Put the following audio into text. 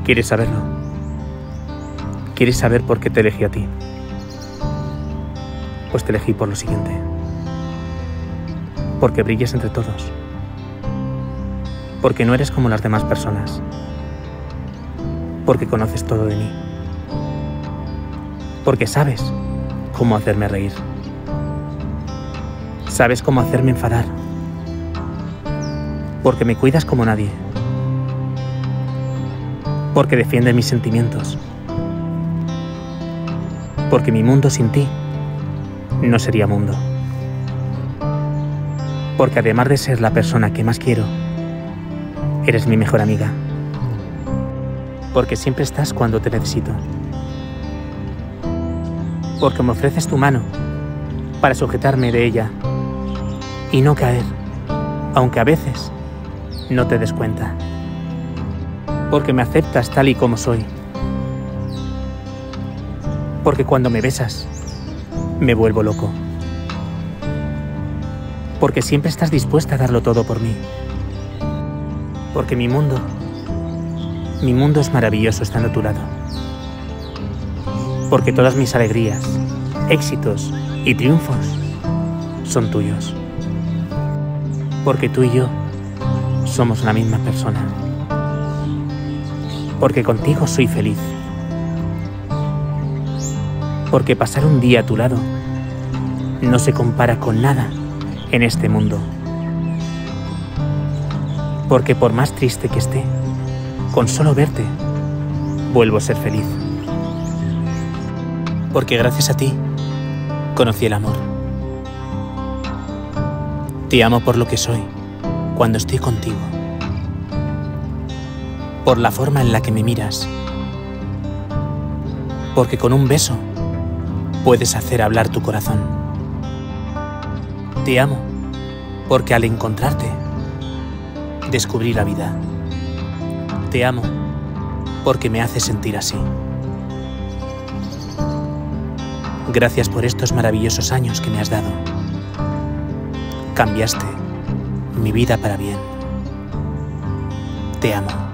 ¿Quieres saberlo? ¿Quieres saber por qué te elegí a ti? Pues te elegí por lo siguiente. Porque brillas entre todos. Porque no eres como las demás personas. Porque conoces todo de mí. Porque sabes cómo hacerme reír. Sabes cómo hacerme enfadar. Porque me cuidas como nadie. Porque defiendes mis sentimientos. Porque mi mundo sin ti no sería mundo. Porque además de ser la persona que más quiero, eres mi mejor amiga. Porque siempre estás cuando te necesito. Porque me ofreces tu mano para sujetarme de ella y no caer, aunque a veces no te des cuenta. Porque me aceptas tal y como soy. Porque cuando me besas, me vuelvo loco. Porque siempre estás dispuesta a darlo todo por mí. Porque mi mundo es maravilloso estando a tu lado. Porque todas mis alegrías, éxitos y triunfos son tuyos. Porque tú y yo somos la misma persona. Porque contigo soy feliz. Porque pasar un día a tu lado no se compara con nada en este mundo. Porque por más triste que esté, con solo verte, vuelvo a ser feliz. Porque gracias a ti, conocí el amor. Te amo por lo que soy, cuando estoy contigo. Por la forma en la que me miras. Porque con un beso puedes hacer hablar tu corazón. Te amo porque al encontrarte descubrí la vida. Te amo porque me hace sentir así. Gracias por estos maravillosos años que me has dado. Cambiaste mi vida para bien. Te amo.